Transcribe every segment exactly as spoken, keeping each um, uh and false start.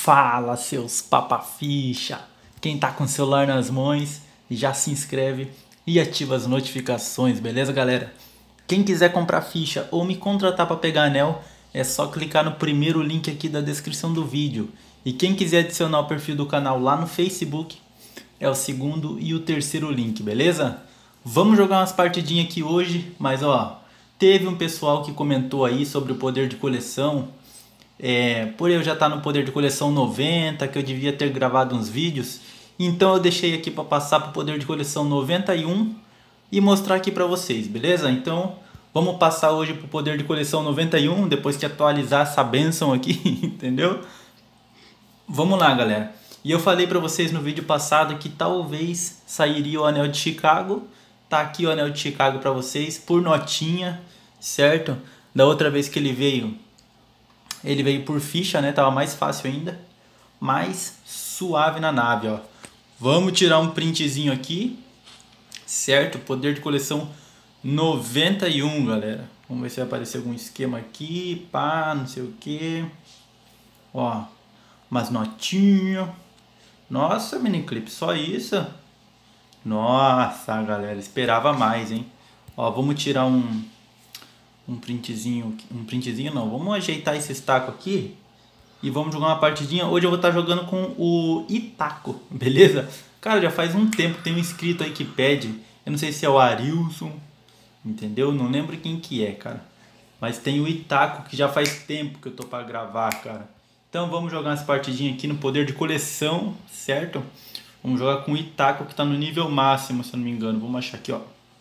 Fala, seus papaficha! Quem tá com o celular nas mãos, já se inscreve e ativa as notificações, beleza, galera? Quem quiser comprar ficha ou me contratar para pegar anel, é só clicar no primeiro link aqui da descrição do vídeo. E quem quiser adicionar o perfil do canal lá no Facebook, é o segundo e o terceiro link, beleza? Vamos jogar umas partidinhas aqui hoje, mas ó, teve um pessoal que comentou aí sobre o poder de coleção. É, por eu já estar no poder de coleção noventa, que eu devia ter gravado uns vídeos, então eu deixei aqui para passar para o poder de coleção noventa e um e mostrar aqui para vocês, beleza? Então vamos passar hoje para o poder de coleção noventa e um, depois que atualizar essa benção aqui, entendeu? Vamos lá, galera. E eu falei para vocês no vídeo passado que talvez sairia o anel de Chicago. Tá aqui o anel de Chicago para vocês por notinha, certo? Da outra vez que ele veio, ele veio por ficha, né? Tava mais fácil ainda. Mais suave na nave, ó. Vamos tirar um printzinho aqui. Certo? Poder de coleção noventa e um, galera. Vamos ver se vai aparecer algum esquema aqui. Pá, não sei o que. Ó. Umas notinhas. Nossa, miniclip, só isso? Nossa, galera. Esperava mais, hein? Ó, vamos tirar um... Um printzinho, um printzinho não, vamos ajeitar esse estaco aqui e vamos jogar uma partidinha. Hoje eu vou estar jogando com o Itaco, beleza? Cara, já faz um tempo que tem um inscrito aí que pede, eu não sei se é o Arilson, entendeu? Não lembro quem que é, cara. Mas tem o Itaco que já faz tempo que eu tô pra gravar, cara. Então vamos jogar umas partidinhas aqui no poder de coleção, certo? Vamos jogar com o Itaco que tá no nível máximo, se eu não me engano. Vamos achar aqui, ó.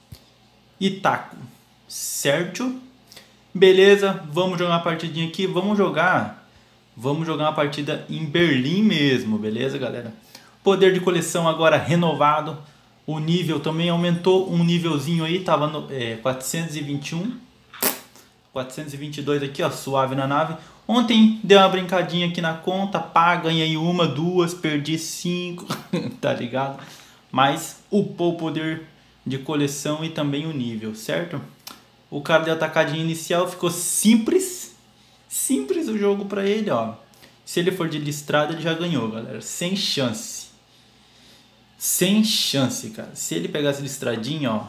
Itaco, certo? Beleza, vamos jogar uma partidinha aqui, vamos jogar, vamos jogar uma partida em Berlim mesmo, beleza, galera? Poder de coleção agora renovado, o nível também aumentou um nívelzinho aí, tava no é, quatrocentos e vinte e um, quatrocentos e vinte e dois aqui, ó, suave na nave. Ontem deu uma brincadinha aqui na conta, pá, ganhei uma, duas, perdi cinco, tá ligado? Mas upou o poder de coleção e também o nível, certo? O cara deu atacadinha inicial, ficou simples, simples o jogo pra ele, ó. Se ele for de listrada, ele já ganhou, galera, sem chance. Sem chance, cara. Se ele pegasse listradinha, ó,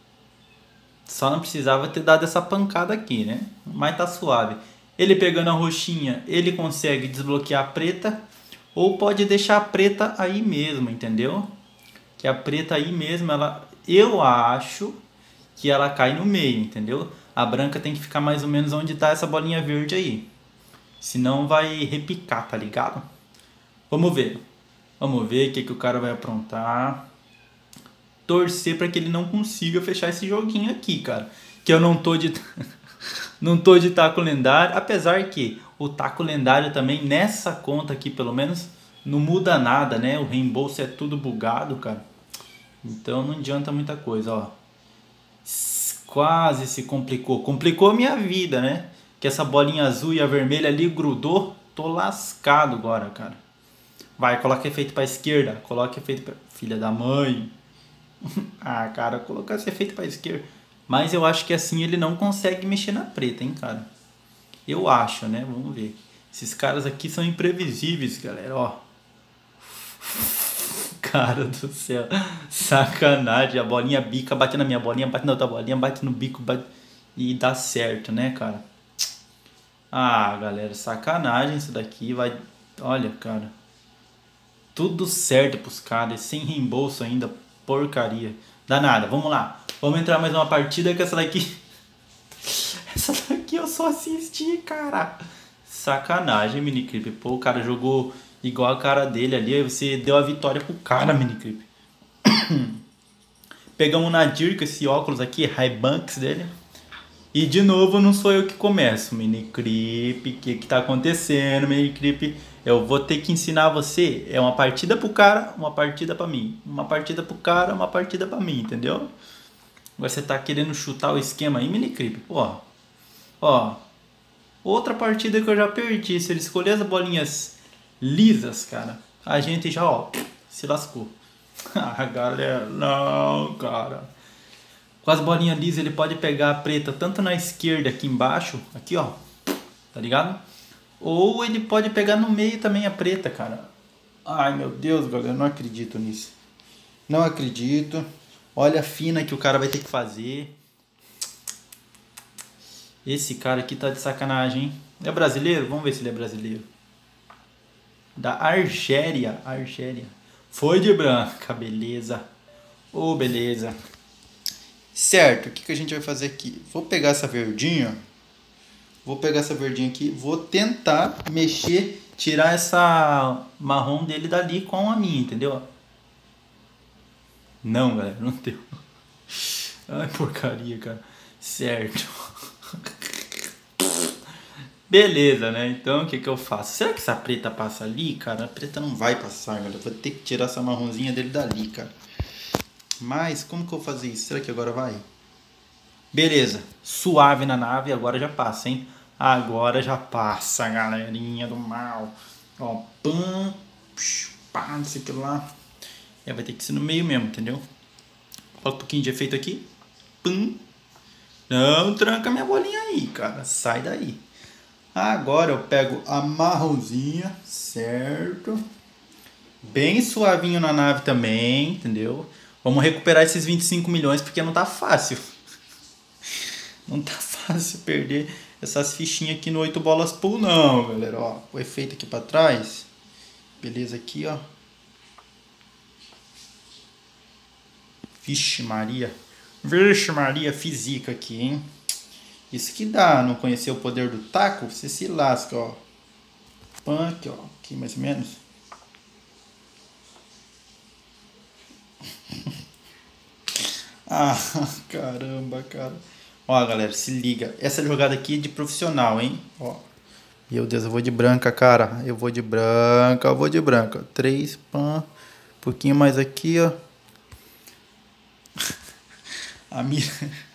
só não precisava ter dado essa pancada aqui, né? Mas tá suave. Ele pegando a roxinha, ele consegue desbloquear a preta, ou pode deixar a preta aí mesmo, entendeu? Que a preta aí mesmo, ela, eu acho que ela cai no meio, entendeu? A branca tem que ficar mais ou menos onde tá essa bolinha verde aí. Senão vai repicar, tá ligado? Vamos ver. Vamos ver o que, que o cara vai aprontar. Torcer para que ele não consiga fechar esse joguinho aqui, cara. Que eu não tô de... não tô de taco lendário. Apesar que o taco lendário também, nessa conta aqui pelo menos, não muda nada, né? O reembolso é tudo bugado, cara. Então não adianta muita coisa, ó. Quase se complicou. Complicou a minha vida, né? Que essa bolinha azul e a vermelha ali grudou. Tô lascado agora, cara. Vai, coloca efeito pra esquerda. Coloca efeito pra... Filha da mãe. Ah, cara, colocar esse efeito pra esquerda. Mas eu acho que assim ele não consegue mexer na preta, hein, cara. Eu acho, né? Vamos ver. Esses caras aqui são imprevisíveis, galera, ó. Cara do céu, sacanagem, a bolinha bica, bate na minha bolinha, bate na outra bolinha, bate no bico, bate... e dá certo, né, cara? Ah, galera, sacanagem isso daqui, vai... Olha, cara, tudo certo pros caras, sem reembolso ainda, porcaria. Danada, vamos lá, vamos entrar mais uma partida que essa daqui... Essa daqui eu só assisti, cara. Sacanagem, miniclip, pô, o cara jogou... igual a cara dele ali, aí você deu a vitória pro cara, miniclip. Pegamos o Nadir com esse óculos aqui, Ray-Bans dele. E de novo não sou eu que começo, miniclip. O que que tá acontecendo, miniclip? Eu vou ter que ensinar você. É uma partida pro cara, uma partida pra mim. Uma partida pro cara, uma partida pra mim, entendeu? Agora você tá querendo chutar o esquema aí, miniclip. Ó, ó. Outra partida que eu já perdi. Se ele escolher as bolinhas lisas, cara, a gente já, ó, se lascou. Ah, galera, não, cara. Com as bolinhas lisas ele pode pegar a preta tanto na esquerda aqui embaixo, aqui, ó, tá ligado? Ou ele pode pegar no meio também a preta, cara. Ai, meu Deus, galera, não acredito nisso. Não acredito. Olha a fina que o cara vai ter que fazer. Esse cara aqui tá de sacanagem, hein? É brasileiro? Vamos ver se ele é brasileiro. Da Argélia. Argélia. Foi de branca, beleza. Ô, oh, beleza. Certo, o que, que a gente vai fazer aqui? Vou pegar essa verdinha. Vou pegar essa verdinha aqui. Vou tentar mexer, tirar essa marrom dele dali com a minha, entendeu? Não, galera, não deu. Ai, porcaria, cara. Certo. Beleza, né? Então, o que que eu faço? Será que essa preta passa ali, cara? A preta não vai passar, galera. Vou ter que tirar essa marronzinha dele dali, cara. Mas, como que eu vou fazer isso? Será que agora vai? Beleza. Suave na nave, agora já passa, hein? Agora já passa, galerinha do mal. Ó, pam, pá, não sei o que lá. É, vai ter que ser no meio mesmo, entendeu? Bota um pouquinho de efeito aqui. Pum. Não tranca minha bolinha aí, cara. Sai daí. Agora eu pego a marronzinha, certo? Bem suavinho na nave também, entendeu? Vamos recuperar esses vinte e cinco milhões porque não tá fácil. Não tá fácil perder essas fichinhas aqui no oito bolas pool não, galera. Ó, o efeito aqui pra trás. Beleza aqui, ó. Vixe Maria. Vixe Maria, física aqui, hein? Isso que dá, não conhecer o poder do taco, você se lasca, ó. Pã, aqui, ó. Aqui mais ou menos. Ah, caramba, cara. Ó, galera, se liga. Essa jogada aqui é de profissional, hein? Ó. Meu Deus, eu vou de branca, cara. Eu vou de branca, eu vou de branca. Três, pã. Um pouquinho mais aqui, ó. A mira...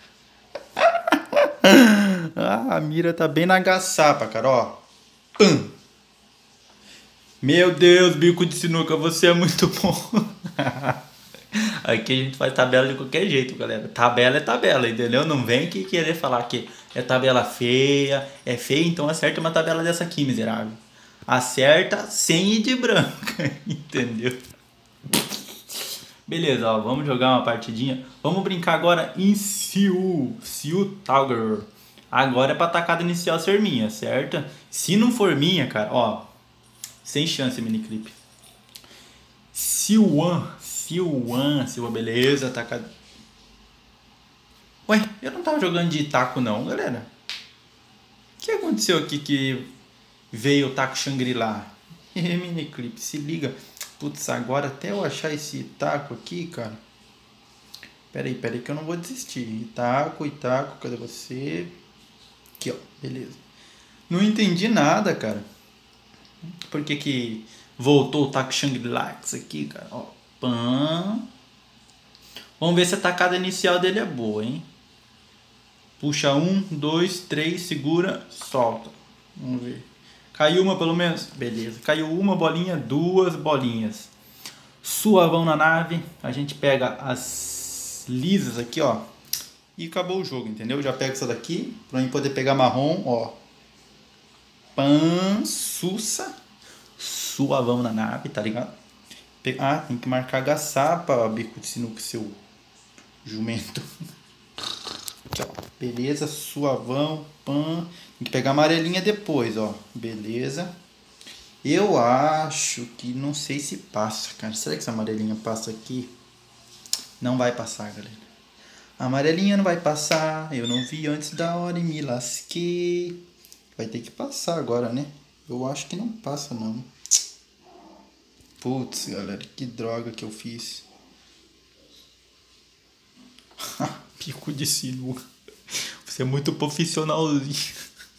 ah, a mira tá bem na agaçapa, cara, ó. Pum. Meu Deus, bico de sinuca, você é muito bom. Aqui a gente faz tabela de qualquer jeito, galera. Tabela é tabela, entendeu? Não vem que querer falar que é tabela feia. É feia, então acerta uma tabela dessa aqui, miserável. Acerta sem ir de branca, entendeu? Beleza, ó, vamos jogar uma partidinha. Vamos brincar agora em Siu. Siu Tiger. Agora é pra tacada inicial ser minha, certo? Se não for minha, cara, ó. Sem chance, miniclip. Siuan. Siuan. Siuan, beleza, tacada. Ué, eu não tava jogando de taco não, galera. O que aconteceu aqui que veio o taco Shangri-La? Miniclip, se liga. Putz, agora até eu achar esse taco aqui, cara. Pera aí, pera aí que eu não vou desistir. Itaco, Itaco, cadê você? Aqui, ó, beleza. Não entendi nada, cara. Por que que voltou o taco Shangri-La aqui, cara? Ó, pã. Vamos ver se a tacada inicial dele é boa, hein? Puxa um, dois, três, segura, solta. Vamos ver. Caiu uma pelo menos? Beleza. Caiu uma bolinha, duas bolinhas. Suavão na nave. A gente pega as lisas aqui, ó. E acabou o jogo, entendeu? Já pego essa daqui. Pra mim poder pegar marrom, ó. Pan, sussa. Suavão na nave, tá ligado? Ah, tem que marcar agaçapa, bico de sinuca, seu jumento. Aqui, ó. Beleza, suavão, pan. Tem que pegar amarelinha depois, ó. Beleza. Eu acho que não sei se passa, cara. Será que essa amarelinha passa aqui? Não vai passar, galera. A amarelinha não vai passar. Eu não vi antes da hora e me lasquei. Vai ter que passar agora, né? Eu acho que não passa, não. Putz, galera, que droga que eu fiz. Pico de sinuca. Você é muito profissionalzinho.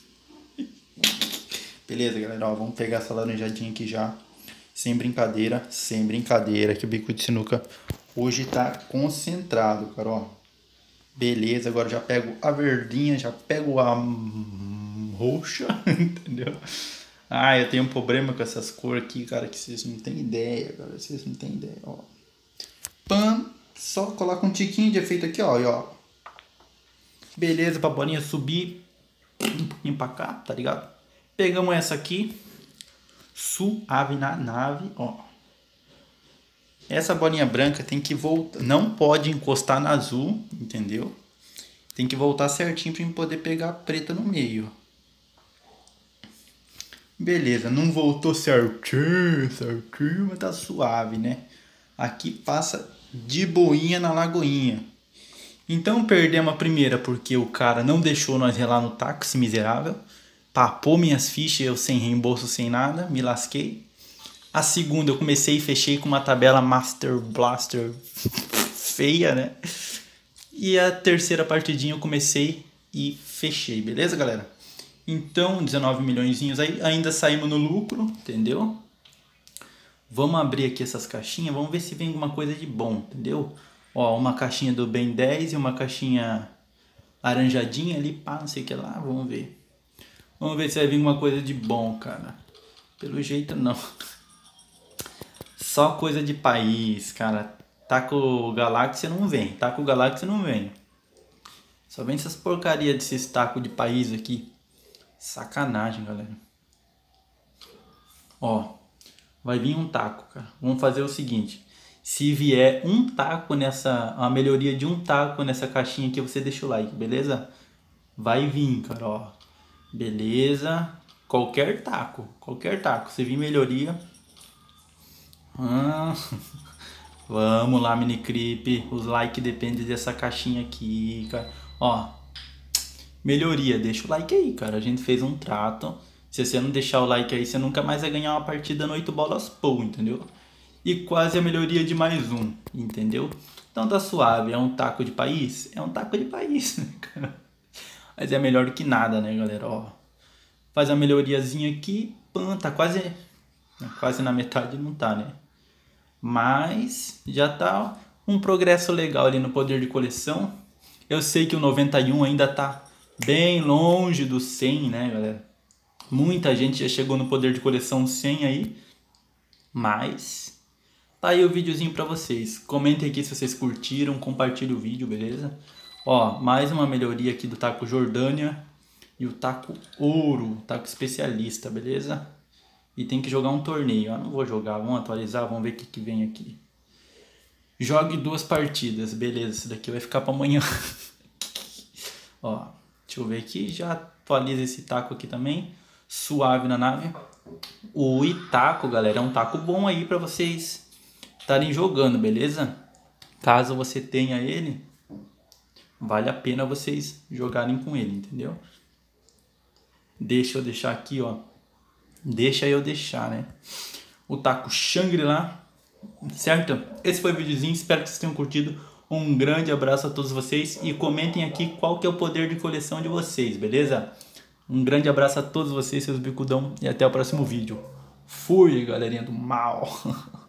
Beleza, galera, ó, vamos pegar essa laranjadinha aqui já. Sem brincadeira, sem brincadeira, que o bico de sinuca hoje tá concentrado, cara, ó. Beleza, agora já pego a verdinha, já pego a roxa, entendeu? Ah, eu tenho um problema com essas cores aqui, cara, que vocês não tem ideia, cara, vocês não tem ideia, ó. Pam, só coloca um tiquinho de efeito aqui, ó, e ó. Beleza, pra bolinha subir um pouquinho pra cá, tá ligado? Pegamos essa aqui, suave na nave, ó. Essa bolinha branca tem que voltar, não pode encostar na azul, entendeu? Tem que voltar certinho para poder pegar a preta no meio. Beleza, não voltou certinho, certinho, mas tá suave, né? Aqui passa de boinha na lagoinha. Então perdemos a primeira porque o cara não deixou nós relar no taco, esse miserável. Papou minhas fichas, eu sem reembolso, sem nada, me lasquei. A segunda eu comecei e fechei com uma tabela Master Blaster feia, né? E a terceira partidinha eu comecei e fechei, beleza, galera? Então, dezenove milhões aí, ainda saímos no lucro, entendeu? Vamos abrir aqui essas caixinhas, vamos ver se vem alguma coisa de bom, entendeu? Ó, uma caixinha do Ben dez e uma caixinha laranjadinha ali, pá, não sei o que lá, vamos ver. Vamos ver se vai vir alguma coisa de bom, cara. Pelo jeito, não. Só coisa de país, cara. Tá com o Galáxia não vem, tá com o Galáxia não vem. Só vem essas porcarias desses tacos de país aqui. Sacanagem, galera. Ó, vai vir um taco, cara. Vamos fazer o seguinte. Se vier um taco nessa... Uma melhoria de um taco nessa caixinha aqui, você deixa o like, beleza? Vai vir, cara, ó. Beleza. Qualquer taco. Qualquer taco. Se vir melhoria... Ah, vamos lá, mini creep. Os likes dependem dessa caixinha aqui, cara. Ó. Melhoria, deixa o like aí, cara. A gente fez um trato. Se você não deixar o like aí, você nunca mais vai ganhar uma partida no oito bolas pool, entendeu? E quase a melhoria de mais um, entendeu? Então tá suave. É um taco de país? É um taco de país, né, cara? Mas é melhor do que nada, né, galera? Ó, faz a melhoriazinha aqui. Pã, tá quase, quase na metade, não tá, né? Mas já tá um progresso legal ali no poder de coleção. Eu sei que o noventa e um ainda tá bem longe do cem, né, galera? Muita gente já chegou no poder de coleção cem aí. Mas tá aí o videozinho pra vocês. Comentem aqui se vocês curtiram, compartilhem o vídeo, beleza? Ó, mais uma melhoria aqui do taco Jordânia e o taco Ouro, taco especialista, beleza? E tem que jogar um torneio. Eu não vou jogar, vamos atualizar, vamos ver o que, que vem aqui. Jogue duas partidas, beleza, isso daqui vai ficar pra amanhã. Ó, deixa eu ver aqui, já atualiza esse taco aqui também. Suave na nave. O Itaco, galera, é um taco bom aí pra vocês estarem jogando, beleza? Caso você tenha ele, vale a pena vocês jogarem com ele, entendeu? Deixa eu deixar aqui, ó. Deixa eu deixar, né? O taco Shangri-La, certo? Esse foi o videozinho, espero que vocês tenham curtido. Um grande abraço a todos vocês e comentem aqui qual que é o poder de coleção de vocês, beleza? Um grande abraço a todos vocês, seus bicudão, e até o próximo vídeo. Fui, galerinha do mal!